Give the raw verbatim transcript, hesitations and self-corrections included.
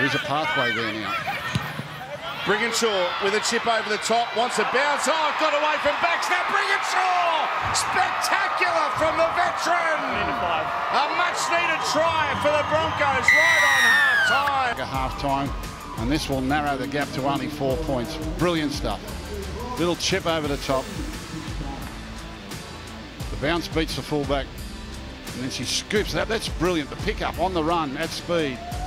is a pathway there now. Brigginshaw with a chip over the top, wants a bounce. Oh, got away from backs. Now Brigginshaw! Spectacular from the veteran! A much-needed try for the Broncos right on half-time. A half-time, and this will narrow the gap to only four points. Brilliant stuff. Little chip over the top. The bounce beats the fullback, and then she scoops that. That's brilliant. The pick-up on the run at speed.